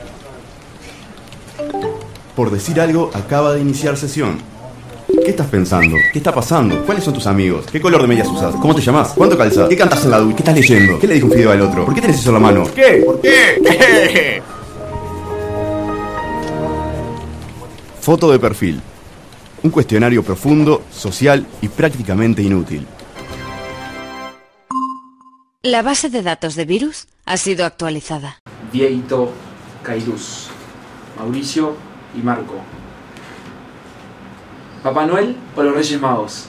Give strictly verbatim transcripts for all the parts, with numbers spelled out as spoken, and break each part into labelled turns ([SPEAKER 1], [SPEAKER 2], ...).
[SPEAKER 1] Por decir algo, acaba de iniciar sesión. ¿Qué estás pensando? ¿Qué está pasando? ¿Cuáles son tus amigos? ¿Qué color de medias usas? ¿Cómo te llamas? ¿Cuánto calzas? ¿Qué cantas en la ducha? ¿Qué estás leyendo? ¿Qué le dijo un fideo al otro? ¿Por qué tenés eso en la mano? ¿Qué? ¿Por qué? ¿Qué? Foto de perfil. Un cuestionario profundo, social y prácticamente inútil.
[SPEAKER 2] La base de datos de virus ha sido actualizada.
[SPEAKER 3] Vieito, Cairús, Mauricio y Marco. ¿Papá Noel o los Reyes Magos?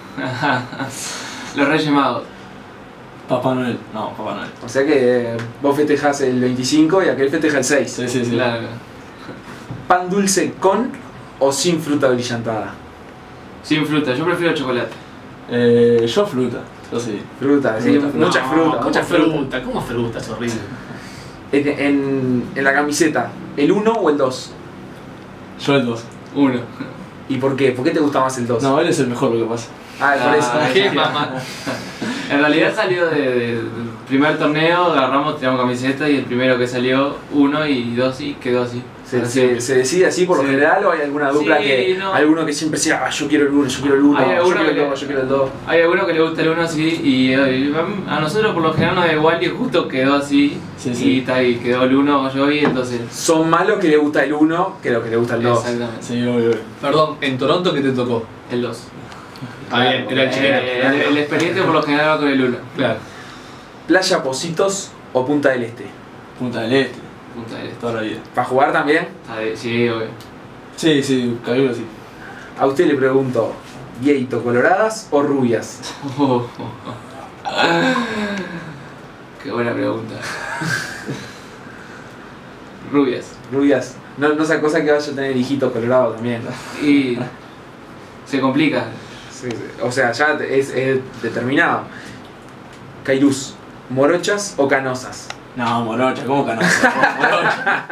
[SPEAKER 4] Los Reyes Magos.
[SPEAKER 5] Papá Noel. No, Papá Noel.
[SPEAKER 3] O sea que eh, vos festejás el veinticinco y aquel festeja el seis.
[SPEAKER 5] Sí, sí, sí.
[SPEAKER 4] Claro.
[SPEAKER 3] ¿Pan dulce con o sin fruta brillantada?
[SPEAKER 4] Sin fruta, yo prefiero chocolate.
[SPEAKER 5] Eh, yo fruta. Yo sí.
[SPEAKER 3] Fruta, sí,
[SPEAKER 5] Fruta.
[SPEAKER 3] mucha
[SPEAKER 6] No,
[SPEAKER 3] fruta,
[SPEAKER 6] ¿cómo
[SPEAKER 3] mucha fruta.
[SPEAKER 6] fruta? ¿Cómo fruta? Es horrible.
[SPEAKER 3] En, en, en la camiseta, ¿el uno o el dos?
[SPEAKER 5] Yo el dos.
[SPEAKER 4] Uno.
[SPEAKER 3] ¿Y por qué? ¿Por qué te gusta más el dos?
[SPEAKER 5] No, él es el mejor, lo que pasa.
[SPEAKER 3] Ah, por eso.
[SPEAKER 4] Ah, qué mamá. En realidad salió de- de- del primer torneo, agarramos, tiramos camiseta y el primero que salió, uno y dos y quedó así.
[SPEAKER 3] ¿Se,
[SPEAKER 4] Así.
[SPEAKER 3] se, se decide así por lo
[SPEAKER 4] Sí.
[SPEAKER 3] general o hay alguna dupla
[SPEAKER 4] Sí,
[SPEAKER 3] que
[SPEAKER 4] no.
[SPEAKER 3] alguno que siempre sea ah, yo quiero el uno, yo quiero el uno,
[SPEAKER 4] Hay
[SPEAKER 3] yo
[SPEAKER 4] alguno
[SPEAKER 3] quiero el
[SPEAKER 4] que-
[SPEAKER 3] dos, yo quiero el dos?
[SPEAKER 4] Hay alguno que le gusta el uno así y, y a nosotros por lo general nos da igual y justo quedó así.
[SPEAKER 5] Sí, sí.
[SPEAKER 4] Y está ahí, quedó el uno yo y entonces.
[SPEAKER 3] Son malos que le gusta el uno que lo que le gusta el dos.
[SPEAKER 4] Exactamente.
[SPEAKER 5] Sí, obvio, obvio.
[SPEAKER 6] Perdón, ¿en Toronto qué te tocó?
[SPEAKER 4] El dos.
[SPEAKER 6] Está bien, era el chileno.
[SPEAKER 4] Eh, el, el expediente por lo general va con el uno.
[SPEAKER 6] Claro.
[SPEAKER 3] ¿Playa Positos o Punta del Este?
[SPEAKER 5] Punta del Este.
[SPEAKER 4] Punta del Este.
[SPEAKER 5] Toda la vida.
[SPEAKER 3] ¿Para jugar también?
[SPEAKER 4] Está de- Sí, obvio.
[SPEAKER 5] Sí, sí, Cairo sí.
[SPEAKER 3] A usted le pregunto, ¿Vieito, coloradas o rubias?
[SPEAKER 4] Oh, oh, oh. Qué buena pregunta. Rubias.
[SPEAKER 3] Rubias. No, no sea cosa que vaya a tener hijito colorado también.
[SPEAKER 4] Y se complica.
[SPEAKER 3] Sí, sí. O sea, ya es, es determinado. Cairús, ¿morochas o canosas?
[SPEAKER 5] No, morocha, ¿cómo canosa? Morocha.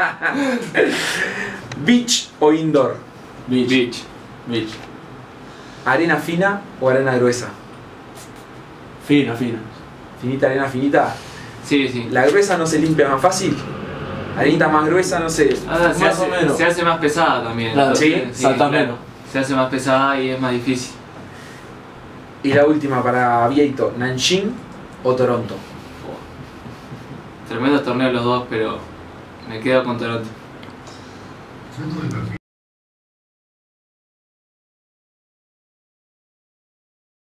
[SPEAKER 3] ¿Beach o indoor?
[SPEAKER 5] Beach.
[SPEAKER 4] Beach.
[SPEAKER 5] Beach.
[SPEAKER 3] ¿Arena fina o arena gruesa?
[SPEAKER 5] Fina, fina.
[SPEAKER 3] ¿Finita, arena finita?
[SPEAKER 4] Sí, sí.
[SPEAKER 3] ¿La gruesa no se limpia más fácil? ¿Arenita más gruesa no se...?
[SPEAKER 4] Ah, se,
[SPEAKER 5] Más o
[SPEAKER 4] hace,
[SPEAKER 5] menos.
[SPEAKER 4] se hace más pesada también.
[SPEAKER 5] Claro,
[SPEAKER 4] entonces,
[SPEAKER 3] sí,
[SPEAKER 5] salta menos.
[SPEAKER 4] Se hace más pesada y es más difícil.
[SPEAKER 3] Y la última para Vieito, ¿Nanjing o Toronto?
[SPEAKER 4] Tremendos torneos los dos, pero me quedo con Toronto.